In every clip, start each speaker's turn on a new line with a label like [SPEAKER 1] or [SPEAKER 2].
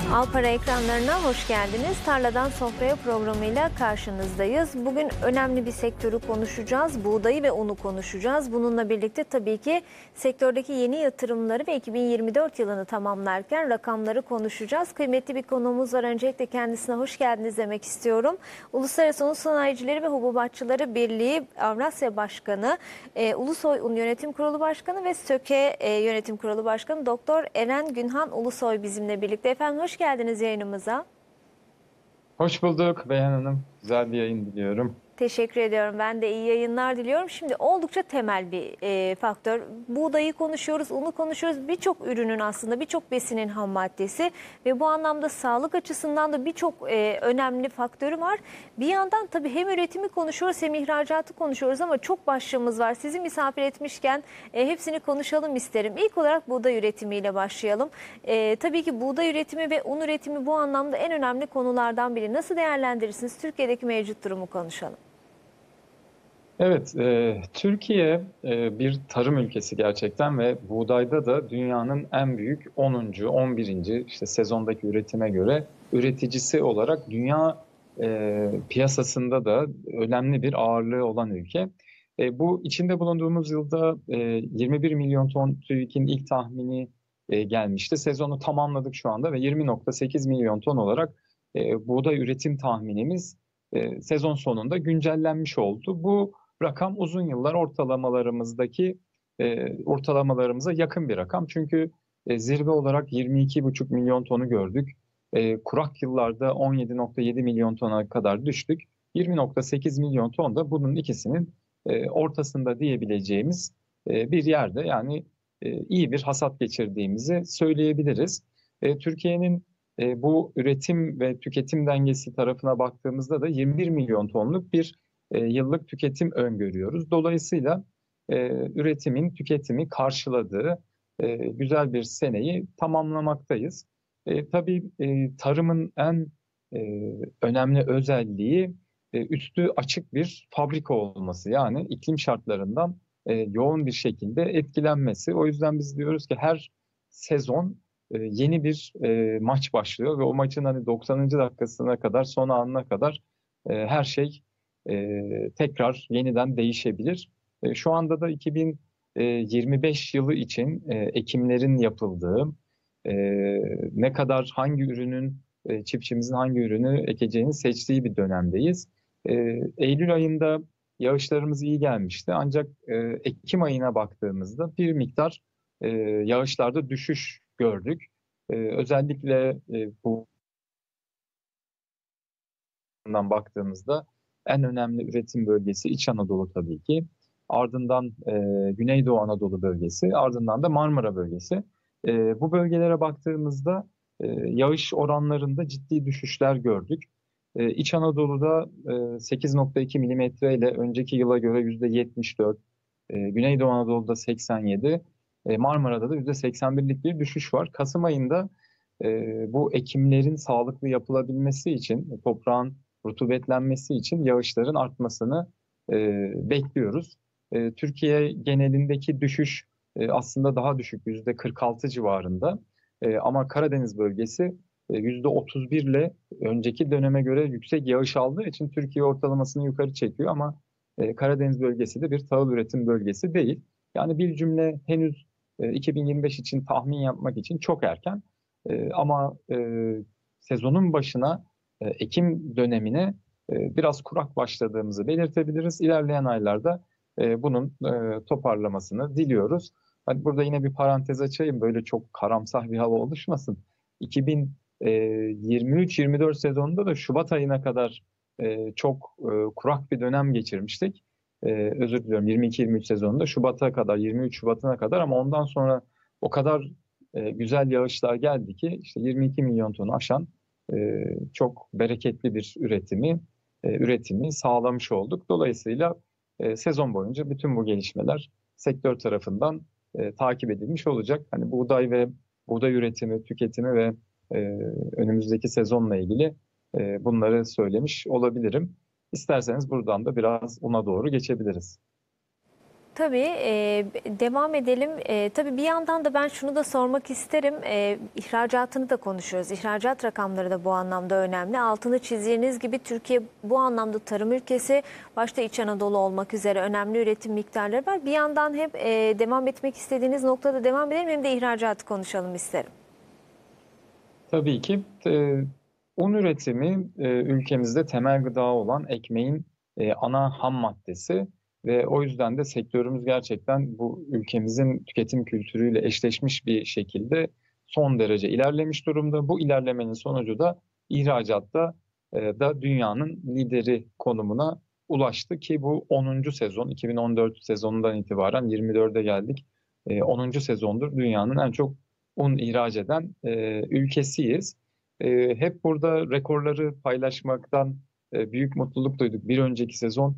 [SPEAKER 1] Alpara ekranlarına hoş geldiniz. Tarladan Sofraya programıyla karşınızdayız. Bugün önemli bir sektörü konuşacağız. Buğdayı ve unu konuşacağız. Bununla birlikte tabii ki sektördeki yeni yatırımları ve 2024 yılını tamamlarken rakamları konuşacağız. Kıymetli bir konuğumuz var. Öncelikle kendisine hoş geldiniz demek istiyorum. Uluslararası Un Sanayicileri ve Hububatçıları Birliği Avrasya Başkanı, Ulusoy Un Yönetim Kurulu Başkanı ve SÖKE Yönetim Kurulu Başkanı Doktor Eren Günhan Ulusoy bizimle birlikte. Efendim hoş geldiniz yayınımıza.
[SPEAKER 2] Hoş bulduk Beyhan Hanım. Güzel bir yayın diliyorum.
[SPEAKER 1] Teşekkür ediyorum. Ben de iyi yayınlar diliyorum. Şimdi oldukça temel bir faktör. Buğdayı konuşuyoruz, unu konuşuyoruz. Birçok ürünün aslında birçok besinin ham maddesi ve bu anlamda sağlık açısından da birçok önemli faktörü var. Bir yandan tabii hem üretimi konuşuyoruz hem ihracatı konuşuyoruz ama çok başlığımız var. Sizi misafir etmişken hepsini konuşalım isterim. İlk olarak buğday üretimiyle başlayalım. Tabii ki buğday üretimi ve un üretimi bu anlamda en önemli konulardan biri. Nasıl değerlendirirsiniz? Türkiye'deki mevcut durumu konuşalım.
[SPEAKER 2] Evet, Türkiye bir tarım ülkesi gerçekten ve buğdayda da dünyanın en büyük 10. 11. işte sezondaki üretime göre üreticisi olarak dünya piyasasında da önemli bir ağırlığı olan ülke. Bu içinde bulunduğumuz yılda 21 milyon ton TÜİK'in ilk tahmini gelmişti. Sezonu tamamladık şu anda ve 20,8 milyon ton olarak buğday üretim tahminimiz sezon sonunda güncellenmiş oldu. Bu rakam uzun yıllar ortalamalarımıza yakın bir rakam. Çünkü zirve olarak 22,5 milyon tonu gördük. Kurak yıllarda 17,7 milyon tona kadar düştük. 20,8 milyon ton da bunun ikisinin ortasında diyebileceğimiz bir yerde. Yani iyi bir hasat geçirdiğimizi söyleyebiliriz. Türkiye'nin bu üretim ve tüketim dengesi tarafına baktığımızda da 21 milyon tonluk bir yıllık tüketim öngörüyoruz. Dolayısıyla üretimin tüketimi karşıladığı güzel bir seneyi tamamlamaktayız. Tabii tarımın en önemli özelliği üstü açık bir fabrika olması. Yani iklim şartlarından yoğun bir şekilde etkilenmesi. O yüzden biz diyoruz ki her sezon yeni bir maç başlıyor ve o maçın hani 90. dakikasına kadar, son anına kadar her şey tekrar yeniden değişebilir. Şu anda da 2025 yılı için ekimlerin yapıldığı, ne kadar hangi ürünün, çiftçimizin hangi ürünü ekeceğini seçtiği bir dönemdeyiz. Eylül ayında yağışlarımız iyi gelmişti ancak Ekim ayına baktığımızda bir miktar yağışlarda düşüş gördük. Özellikle bu baktığımızda en önemli üretim bölgesi İç Anadolu tabii ki. Ardından Güneydoğu Anadolu bölgesi, ardından da Marmara bölgesi. Bu bölgelere baktığımızda yağış oranlarında ciddi düşüşler gördük. İç Anadolu'da 8,2 milimetre ile önceki yıla göre %74, Güneydoğu Anadolu'da 87, Marmara'da da %81'lik bir düşüş var. Kasım ayında bu ekimlerin sağlıklı yapılabilmesi için, toprağın rutubetlenmesi için yağışların artmasını bekliyoruz. Türkiye genelindeki düşüş aslında daha düşük, %46 civarında. Ama Karadeniz bölgesi %31 ile önceki döneme göre yüksek yağış aldığı için Türkiye ortalamasını yukarı çekiyor ama Karadeniz bölgesi de bir tahıl üretim bölgesi değil. Yani bir cümle henüz 2025 için tahmin yapmak için çok erken. Ama sezonun başına, Ekim dönemine biraz kurak başladığımızı belirtebiliriz. İlerleyen aylarda bunun toparlamasını diliyoruz. Hani burada yine bir parantez açayım, böyle çok karamsar bir hava oluşmasın. 2023-24 sezonunda da Şubat ayına kadar çok kurak bir dönem geçirmiştik. Özür diliyorum, 22-23 sezonunda Şubat'a kadar, 23 Şubat'ına kadar, ama ondan sonra o kadar güzel yağışlar geldi ki işte 22 milyon tonu aşan çok bereketli bir üretimi sağlamış olduk. Dolayısıyla sezon boyunca bütün bu gelişmeler sektör tarafından takip edilmiş olacak. Hani buğday üretimi, tüketimi ve önümüzdeki sezonla ilgili bunları söylemiş olabilirim. İsterseniz buradan da biraz una doğru geçebiliriz.
[SPEAKER 1] Tabii devam edelim. Tabii bir yandan da ben şunu da sormak isterim. İhracatını da konuşuyoruz. İhracat rakamları da bu anlamda önemli. Altını çizdiğiniz gibi Türkiye bu anlamda tarım ülkesi, başta İç Anadolu olmak üzere önemli üretim miktarları var. Bir yandan hep devam etmek istediğiniz noktada devam edelim, hem de ihracatı konuşalım isterim.
[SPEAKER 2] Tabii ki un üretimi ülkemizde temel gıda olan ekmeğin ana ham maddesi ve o yüzden de sektörümüz gerçekten bu ülkemizin tüketim kültürüyle eşleşmiş bir şekilde son derece ilerlemiş durumda. Bu ilerlemenin sonucu da ihracatta da dünyanın lideri konumuna ulaştı ki bu 10. sezon, 2014 sezonundan itibaren 24'e geldik. 10. sezondur dünyanın en çok un ihraç eden ülkesiyiz. Hep burada rekorları paylaşmaktan büyük mutluluk duyduk. Bir önceki sezon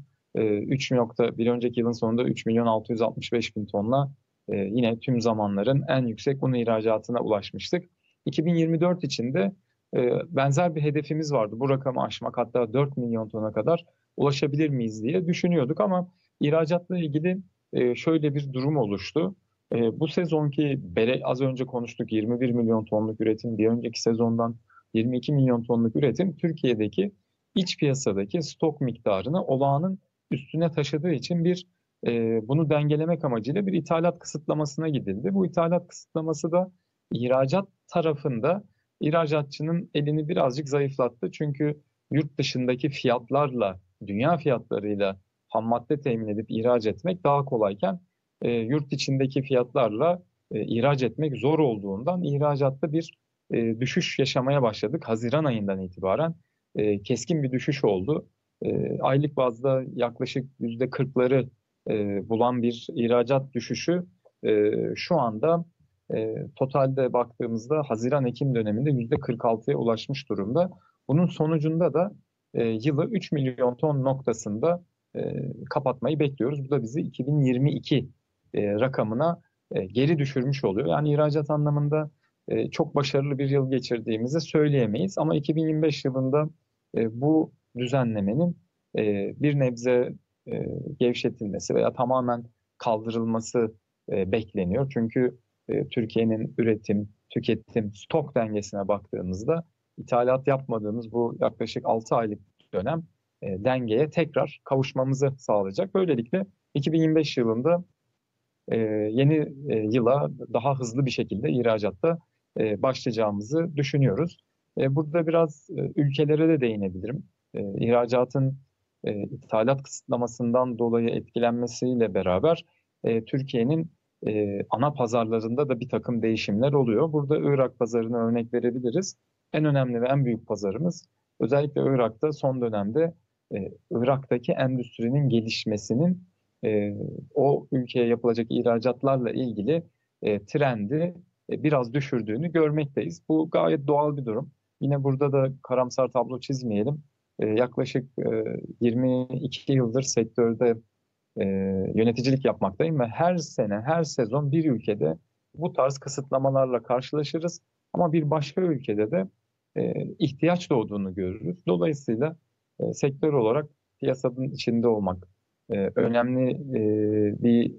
[SPEAKER 2] bir önceki yılın sonunda 3 milyon 665 bin tonla yine tüm zamanların en yüksek un ihracatına ulaşmıştık. 2024 için de benzer bir hedefimiz vardı. Bu rakamı aşmak, hatta 4 milyon tona kadar ulaşabilir miyiz diye düşünüyorduk ama ihracatla ilgili şöyle bir durum oluştu. Bu sezonki az önce konuştuk 21 milyon tonluk üretim, bir önceki sezondan 22 milyon tonluk üretim Türkiye'deki iç piyasadaki stok miktarını olağanın üstüne taşıdığı için bunu dengelemek amacıyla bir ithalat kısıtlamasına gidildi. Bu ithalat kısıtlaması da ihracat tarafında ihracatçının elini birazcık zayıflattı. Çünkü yurt dışındaki fiyatlarla, dünya fiyatlarıyla ham madde temin edip ihraç etmek daha kolayken yurt içindeki fiyatlarla ihraç etmek zor olduğundan ihracatta bir düşüş yaşamaya başladık. Haziran ayından itibaren keskin bir düşüş oldu. Aylık bazda yaklaşık %40'ları bulan bir ihracat düşüşü şu anda totalde baktığımızda Haziran-Ekim döneminde %46'ya ulaşmış durumda. Bunun sonucunda da yılı 3 milyon ton noktasında kapatmayı bekliyoruz. Bu da bizi 2022 rakamına geri düşürmüş oluyor. Yani ihracat anlamında çok başarılı bir yıl geçirdiğimizi söyleyemeyiz. Ama 2025 yılında bu düzenlemenin bir nebze gevşetilmesi veya tamamen kaldırılması bekleniyor. Çünkü Türkiye'nin üretim, tüketim, stok dengesine baktığımızda ithalat yapmadığımız bu yaklaşık 6 aylık dönem dengeye tekrar kavuşmamızı sağlayacak. Böylelikle 2025 yılında yeni yıla daha hızlı bir şekilde ihracatta başlayacağımızı düşünüyoruz. Burada biraz ülkelere de değinebilirim. İhracatın ithalat kısıtlamasından dolayı etkilenmesiyle beraber Türkiye'nin ana pazarlarında da bir takım değişimler oluyor. Burada Irak pazarına örnek verebiliriz. En önemli ve en büyük pazarımız özellikle Irak'ta son dönemde Irak'taki endüstrinin gelişmesinin o ülkeye yapılacak ihracatlarla ilgili trendi biraz düşürdüğünü görmekteyiz. Bu gayet doğal bir durum. Yine burada da karamsar tablo çizmeyelim. Yaklaşık 22 yıldır sektörde yöneticilik yapmaktayım ve her sene, her sezon bir ülkede bu tarz kısıtlamalarla karşılaşırız. Ama bir başka ülkede de ihtiyaç doğduğunu görürüz. Dolayısıyla sektör olarak piyasanın içinde olmak, önemli bir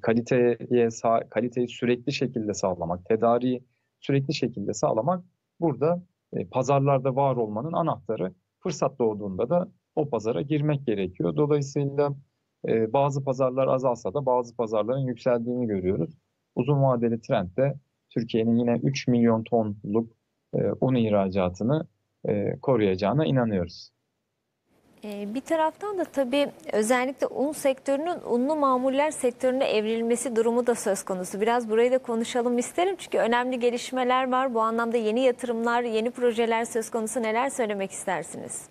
[SPEAKER 2] kaliteyi sürekli şekilde sağlamak, tedariği sürekli şekilde sağlamak burada pazarlarda var olmanın anahtarı. Fırsat doğduğunda da o pazara girmek gerekiyor. Dolayısıyla bazı pazarlar azalsa da bazı pazarların yükseldiğini görüyoruz. Uzun vadeli trend de Türkiye'nin yine 3 milyon tonluk un ihracatını koruyacağına inanıyoruz.
[SPEAKER 1] Bir taraftan da tabii özellikle un sektörünün unlu mamuller sektörüne evrilmesi durumu da söz konusu. Biraz burayı da konuşalım isterim çünkü önemli gelişmeler var. Bu anlamda yeni yatırımlar, yeni projeler söz konusu. Neler söylemek istersiniz?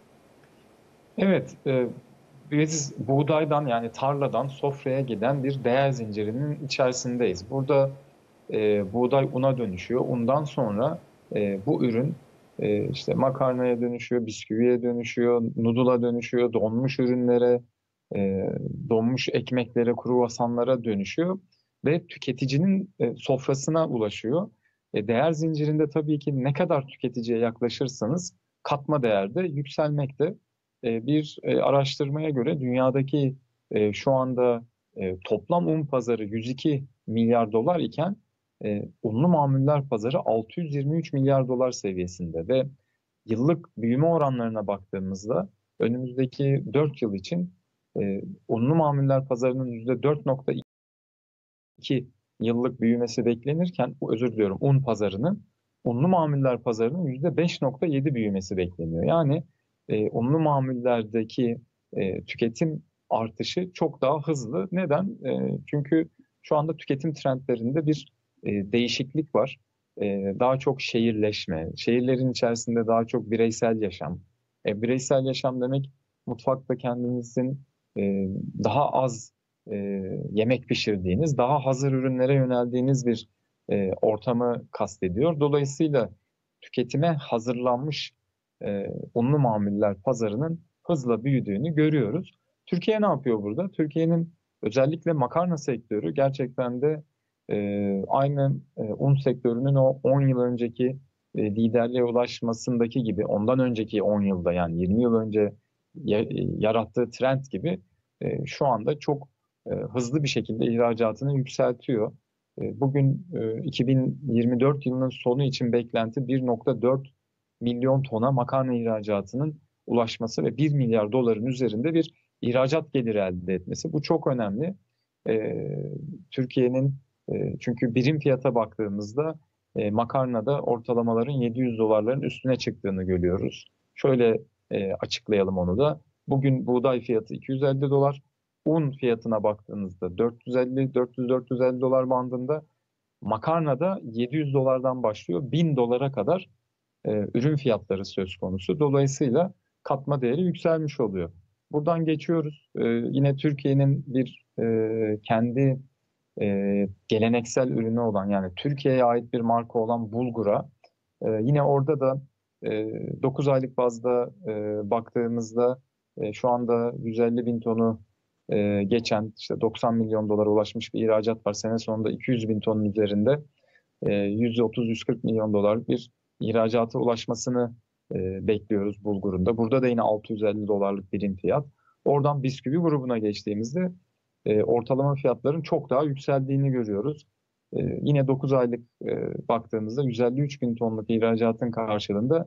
[SPEAKER 2] Evet, biz buğdaydan yani tarladan sofraya giden bir değer zincirinin içerisindeyiz. Burada buğday una dönüşüyor. Undan sonra bu ürün işte makarnaya dönüşüyor, bisküviye dönüşüyor, noodle'a dönüşüyor, donmuş ürünlere, donmuş ekmeklere, kruvasanlara dönüşüyor ve tüketicinin sofrasına ulaşıyor. Değer zincirinde tabii ki ne kadar tüketiciye yaklaşırsanız katma değerde yükselmekte. Bir araştırmaya göre dünyadaki şu anda toplam un pazarı 102 milyar dolar iken unlu mamuller pazarı 623 milyar dolar seviyesinde ve yıllık büyüme oranlarına baktığımızda önümüzdeki 4 yıl için unlu mamuller pazarının %4,2 yıllık büyümesi beklenirken, özür diliyorum, unlu mamuller pazarının %5,7 büyümesi bekleniyor. Yani unlu mamullerdeki tüketim artışı çok daha hızlı. Neden? Çünkü şu anda tüketim trendlerinde bir değişiklik var. Daha çok şehirleşme, şehirlerin içerisinde daha çok bireysel yaşam. Bireysel yaşam demek mutfakta kendinizin daha az yemek pişirdiğiniz, daha hazır ürünlere yöneldiğiniz bir ortamı kastediyor. Dolayısıyla tüketime hazırlanmış unlu mamuller pazarının hızla büyüdüğünü görüyoruz. Türkiye ne yapıyor burada? Türkiye'nin özellikle makarna sektörü gerçekten de aynı un sektörünün o 10 yıl önceki liderliğe ulaşmasındaki gibi, ondan önceki 10 yılda, yani 20 yıl önce yarattığı trend gibi şu anda çok hızlı bir şekilde ihracatını yükseltiyor. Bugün 2024 yılının sonu için beklenti 1,4 milyon tona makarna ihracatının ulaşması ve 1 milyar doların üzerinde bir ihracat geliri elde etmesi. Bu çok önemli. Türkiye'nin çünkü birim fiyata baktığımızda makarnada ortalamaların 700 dolarların üstüne çıktığını görüyoruz. Şöyle açıklayalım onu da. Bugün buğday fiyatı 250 dolar. Un fiyatına baktığınızda 450-400-450 dolar bandında. Makarnada 700 dolardan başlıyor 1000 dolara kadar ürün fiyatları söz konusu. Dolayısıyla katma değeri yükselmiş oluyor. Buradan geçiyoruz. Yine Türkiye'nin bir kendi geleneksel ürünü olan, yani Türkiye'ye ait bir marka olan bulgura, yine orada da 9 aylık bazda baktığımızda şu anda 150 bin tonu geçen, işte 90 milyon dolara ulaşmış bir ihracat var. Sene sonunda 200 bin tonun üzerinde 130-140 milyon dolarlık bir ihracata ulaşmasını bekliyoruz bulgurunda. Burada da yine 650 dolarlık birim fiyat. Oradan bisküvi grubuna geçtiğimizde ortalama fiyatların çok daha yükseldiğini görüyoruz. Yine 9 aylık baktığımızda 153 bin tonluk ihracatın karşılığında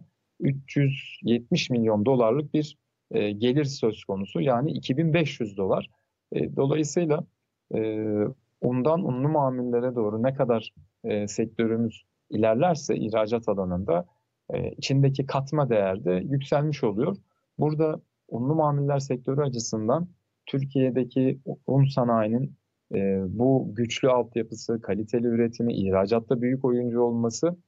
[SPEAKER 2] 370 milyon dolarlık bir gelir söz konusu. Yani 2500 dolar. Dolayısıyla undan unlu mamullere doğru ne kadar sektörümüz ilerlerse ihracat alanında içindeki katma değer de yükselmiş oluyor. Burada unlu mamuller sektörü açısından Türkiye'deki un sanayinin bu güçlü altyapısı, kaliteli üretimi, ihracatta büyük oyuncu olması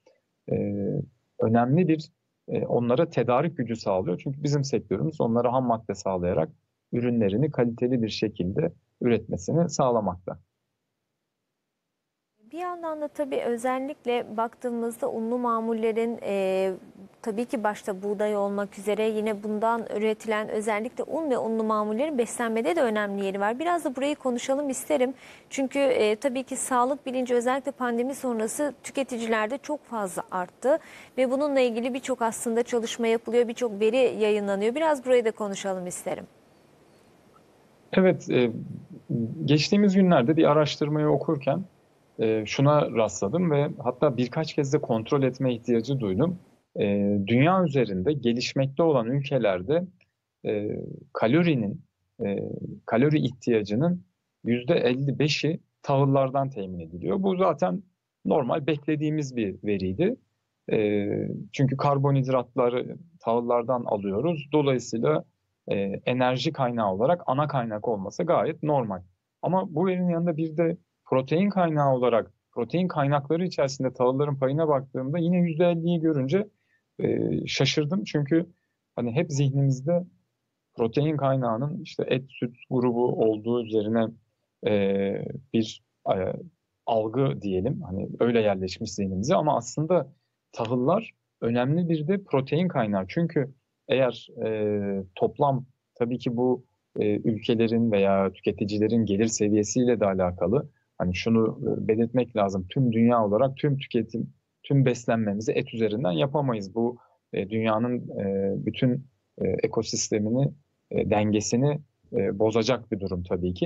[SPEAKER 2] önemli bir onlara tedarik gücü sağlıyor. Çünkü bizim sektörümüz onlara ham madde sağlayarak ürünlerini kaliteli bir şekilde üretmesini sağlamakta.
[SPEAKER 1] Bir yandan da tabii özellikle baktığımızda unlu mamullerin tabii ki başta buğday olmak üzere yine bundan üretilen özellikle un ve unlu mamullerin beslenmede de önemli yeri var. Biraz da burayı konuşalım isterim. Çünkü tabii ki sağlık bilinci özellikle pandemi sonrası tüketicilerde çok fazla arttı. Ve bununla ilgili birçok aslında çalışma yapılıyor, birçok veri yayınlanıyor. Biraz burayı da konuşalım isterim.
[SPEAKER 2] Evet, geçtiğimiz günlerde bir araştırmayı okurken şuna rastladım ve hatta birkaç kez de kontrol etme ihtiyacı duydum. Dünya üzerinde gelişmekte olan ülkelerde kalorinin, kalori ihtiyacının %55'i tahıllardan temin ediliyor. Bu zaten normal beklediğimiz bir veriydi. Çünkü karbonhidratları tahıllardan alıyoruz. Dolayısıyla enerji kaynağı olarak ana kaynak olması gayet normal. Ama bu verinin yanında bir de protein kaynağı olarak protein kaynakları içerisinde tahılların payına baktığımda yine %50'yi görünce şaşırdım. Çünkü hani hep zihnimizde protein kaynağının işte et, süt grubu olduğu üzerine bir algı diyelim. Hani öyle yerleşmiş zihnimize, ama aslında tahıllar önemli bir de protein kaynağı. Çünkü eğer toplam, tabii ki bu ülkelerin veya tüketicilerin gelir seviyesiyle de alakalı. Hani şunu belirtmek lazım. Tüm dünya olarak tüm tüketim, tüm beslenmemizi et üzerinden yapamayız. Bu dünyanın bütün ekosistemini, dengesini bozacak bir durum tabii ki.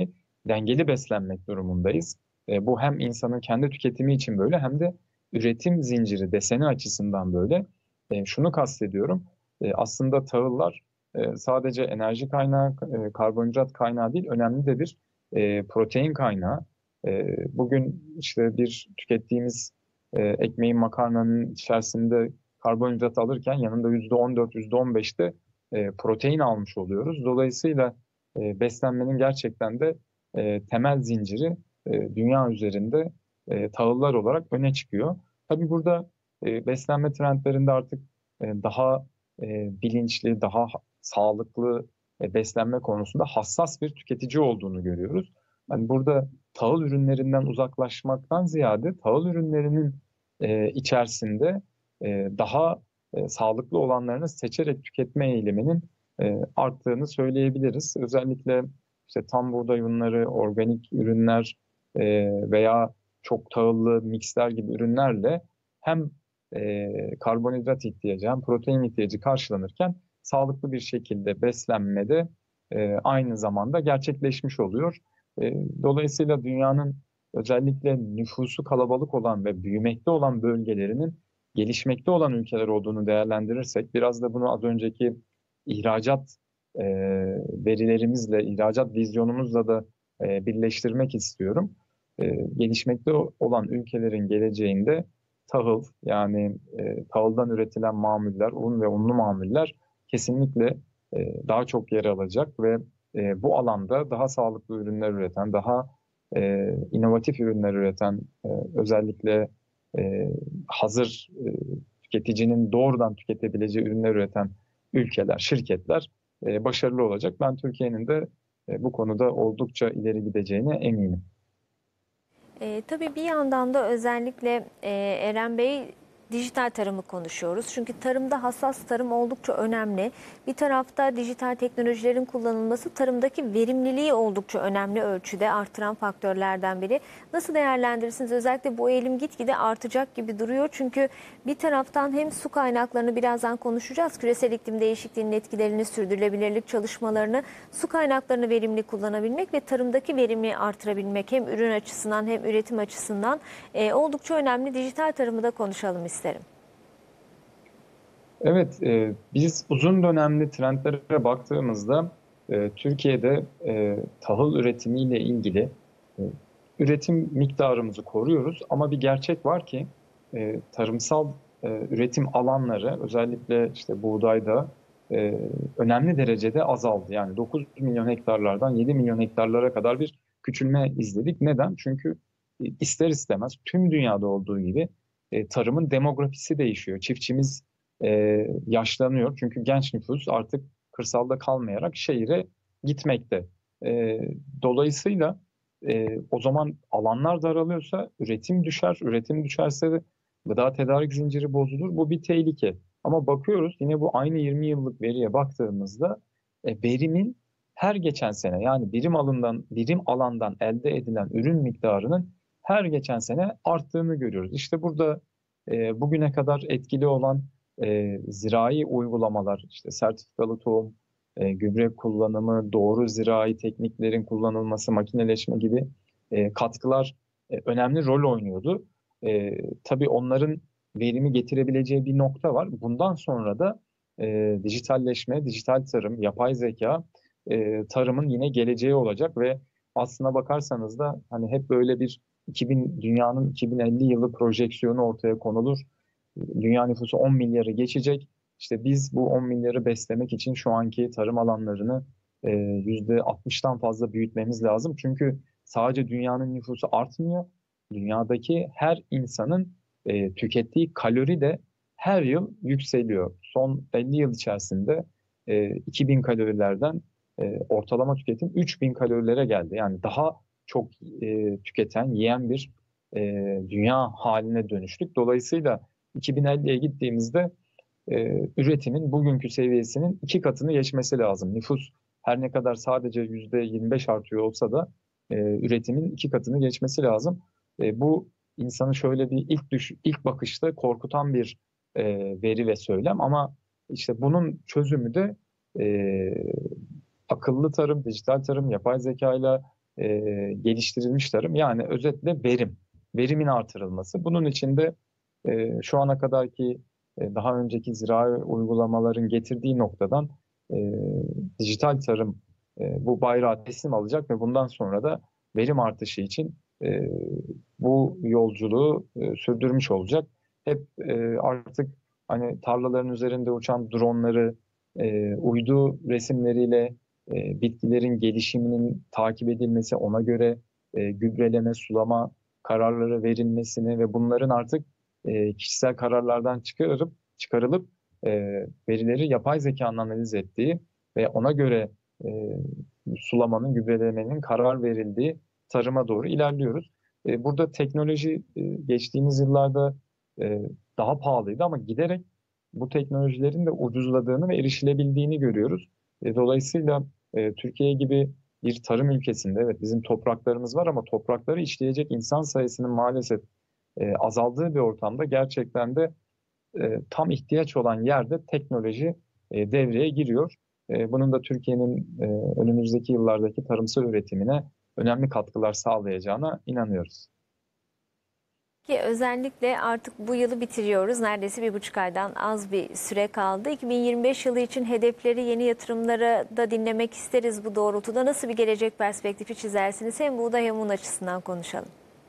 [SPEAKER 2] dengeli beslenmek durumundayız. Bu hem insanın kendi tüketimi için böyle hem de üretim zinciri deseni açısından böyle. Şunu kastediyorum. Aslında tahıllar sadece enerji kaynağı, karbonhidrat kaynağı değil, önemli de bir protein kaynağı. Bugün işte bir tükettiğimiz ekmeğin, makarnanın içerisinde karbonhidrat alırken yanında %14, %15'te protein almış oluyoruz. Dolayısıyla beslenmenin gerçekten de temel zinciri dünya üzerinde tahıllar olarak öne çıkıyor. Tabii burada beslenme trendlerinde artık daha bilinçli, daha sağlıklı beslenme konusunda hassas bir tüketici olduğunu görüyoruz. Yani burada tahıl ürünlerinden uzaklaşmaktan ziyade tahıl ürünlerinin içerisinde daha sağlıklı olanlarını seçerek tüketme eğiliminin arttığını söyleyebiliriz. Özellikle işte tam buğday ürünleri, organik ürünler veya çok tahıllı miksler gibi ürünlerle hem karbonhidrat ihtiyacı hem protein ihtiyacı karşılanırken sağlıklı bir şekilde beslenmede aynı zamanda gerçekleşmiş oluyor. Dolayısıyla dünyanın özellikle nüfusu kalabalık olan ve büyümekte olan bölgelerinin gelişmekte olan ülkeler olduğunu değerlendirirsek, biraz da bunu az önceki ihracat e, verilerimizle, ihracat vizyonumuzla da birleştirmek istiyorum. Gelişmekte olan ülkelerin geleceğinde tahıl, yani tahıldan üretilen mamuller, un ve unlu mamuller kesinlikle daha çok yer alacak ve bu alanda daha sağlıklı ürünler üreten, daha inovatif ürünler üreten, özellikle hazır tüketicinin doğrudan tüketebileceği ürünler üreten ülkeler, şirketler başarılı olacak. Ben Türkiye'nin de bu konuda oldukça ileri gideceğine eminim.
[SPEAKER 1] Tabii bir yandan da özellikle Eren Bey dijital tarımı konuşuyoruz. Çünkü tarımda hassas tarım oldukça önemli. Bir tarafta dijital teknolojilerin kullanılması tarımdaki verimliliği oldukça önemli ölçüde artıran faktörlerden biri. Nasıl değerlendirirsiniz? Özellikle bu eğilim gitgide artacak gibi duruyor. Çünkü bir taraftan hem su kaynaklarını birazdan konuşacağız. Küresel iklim değişikliğinin etkilerini, sürdürülebilirlik çalışmalarını, su kaynaklarını verimli kullanabilmek ve tarımdaki verimi artırabilmek hem ürün açısından hem üretim açısından oldukça önemli. Dijital tarımı da konuşalım isterim.
[SPEAKER 2] Evet, biz uzun dönemli trendlere baktığımızda Türkiye'de tahıl üretimiyle ilgili e, üretim miktarımızı koruyoruz. Ama bir gerçek var ki tarımsal üretim alanları özellikle işte buğdayda önemli derecede azaldı. Yani 9 milyon hektarlardan 7 milyon hektarlara kadar bir küçülme izledik. Neden? Çünkü ister istemez tüm dünyada olduğu gibi tarımın demografisi değişiyor. Çiftçimiz yaşlanıyor. Çünkü genç nüfus artık kırsalda kalmayarak şehire gitmekte. E, Dolayısıyla o zaman alanlar daralıyorsa üretim düşer. Üretim düşerse de gıda tedarik zinciri bozulur. Bu bir tehlike. Ama bakıyoruz yine bu aynı 20 yıllık veriye baktığımızda verimin her geçen sene, yani birim alandan elde edilen ürün miktarının her geçen sene arttığını görüyoruz. İşte burada bugüne kadar etkili olan zirai uygulamalar, işte sertifikalı tohum, gübre kullanımı, doğru zirai tekniklerin kullanılması, makineleşme gibi katkılar önemli rol oynuyordu. Tabii onların verimi getirebileceği bir nokta var. Bundan sonra da dijitalleşme, dijital tarım, yapay zeka tarımın yine geleceği olacak ve aslına bakarsanız da hani hep böyle bir dünyanın 2050 yılı projeksiyonu ortaya konulur. Dünya nüfusu 10 milyarı geçecek. İşte biz bu 10 milyarı beslemek için şu anki tarım alanlarını %60'tan fazla büyütmemiz lazım. Çünkü sadece dünyanın nüfusu artmıyor. Dünyadaki her insanın tükettiği kalori de her yıl yükseliyor. Son 50 yıl içerisinde 2000 kalorilerden ortalama tüketim 3000 kalorilere geldi. Yani daha çok tüketen, yiyen bir dünya haline dönüştük. Dolayısıyla 2050'ye gittiğimizde üretimin bugünkü seviyesinin 2 katını geçmesi lazım. Nüfus her ne kadar sadece %25 artıyor olsa da üretimin 2 katını geçmesi lazım. Bu insanı şöyle bir ilk bakışta korkutan bir veri ve söylem, ama işte bunun çözümü de e, akıllı tarım, dijital tarım, yapay zekayla geliştirilmiş tarım, yani özetle verimin artırılması. Bunun için de şu ana kadarki daha önceki zirai uygulamaların getirdiği noktadan e, dijital tarım bu bayrağı teslim alacak ve bundan sonra da verim artışı için bu yolculuğu sürdürmüş olacak. Hep artık hani tarlaların üzerinde uçan dronları, uydu resimleriyle bitkilerin gelişiminin takip edilmesi, ona göre gübreleme, sulama kararları verilmesini ve bunların artık kişisel kararlardan çıkarılıp verileri yapay zekanın analiz ettiği ve ona göre e, sulamanın, gübrelemenin karar verildiği tarıma doğru ilerliyoruz. Burada teknoloji geçtiğimiz yıllarda daha pahalıydı ama giderek bu teknolojilerin de ucuzladığını ve erişilebildiğini görüyoruz. Dolayısıyla Türkiye gibi bir tarım ülkesinde, evet bizim topraklarımız var ama toprakları işleyecek insan sayısının maalesef azaldığı bir ortamda gerçekten de tam ihtiyaç olan yerde teknoloji devreye giriyor. Bunun da Türkiye'nin önümüzdeki yıllardaki tarımsal üretimine önemli katkılar sağlayacağına inanıyoruz.
[SPEAKER 1] Ki özellikle artık bu yılı bitiriyoruz. Neredeyse 1,5 aydan az bir süre kaldı. 2025 yılı için hedefleri, yeni yatırımları da dinlemek isteriz bu doğrultuda. Nasıl bir gelecek perspektifi çizersiniz? Hem buğday hem un açısından konuşalım.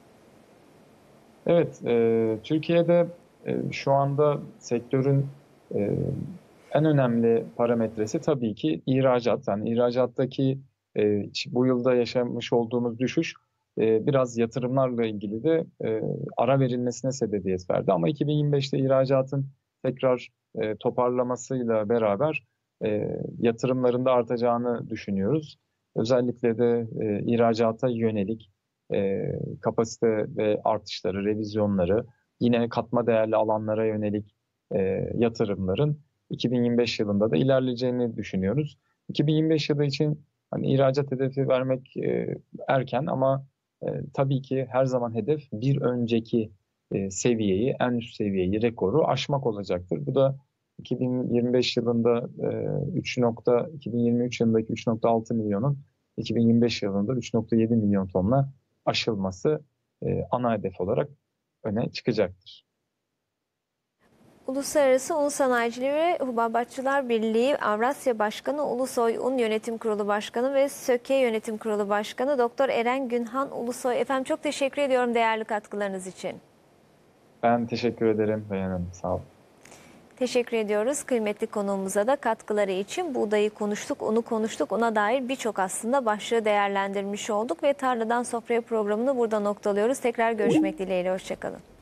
[SPEAKER 2] Evet, Türkiye'de şu anda sektörün e, en önemli parametresi tabii ki ihracat. Yani ihracattaki bu yılda yaşamış olduğumuz düşüş biraz yatırımlarla ilgili de ara verilmesine sebebiyet verdi. Ama 2025'te ihracatın tekrar toparlamasıyla beraber yatırımların da artacağını düşünüyoruz. Özellikle de ihracata yönelik kapasite ve artışları, revizyonları, yine katma değerli alanlara yönelik yatırımların 2025 yılında da ilerleyeceğini düşünüyoruz. 2025 yılı için hani ihracat hedefi vermek erken ama tabii ki her zaman hedef bir önceki seviyeyi, en üst seviyeyi, rekoru aşmak olacaktır. Bu da 2025 yılında 2023 yılındaki 3,6 milyonun 2025 yılında 3,7 milyon tonla aşılması ana hedef olarak öne çıkacaktır.
[SPEAKER 1] Uluslararası Un Sanayicileri ve Hububatçılar Birliği Avrasya Başkanı, Ulusoy Un Yönetim Kurulu Başkanı ve SÖKE Yönetim Kurulu Başkanı Doktor Eren Günhan Ulusoy. Efendim çok teşekkür ediyorum değerli katkılarınız için.
[SPEAKER 2] Ben teşekkür ederim Beyhan Hanım. Sağ olun.
[SPEAKER 1] Teşekkür ediyoruz kıymetli konuğumuza da katkıları için. Buğdayı konuştuk, unu konuştuk. Ona dair birçok aslında başlığı değerlendirmiş olduk ve Tarladan Sofraya programını burada noktalıyoruz. Tekrar görüşmek dileğiyle. Hoşçakalın.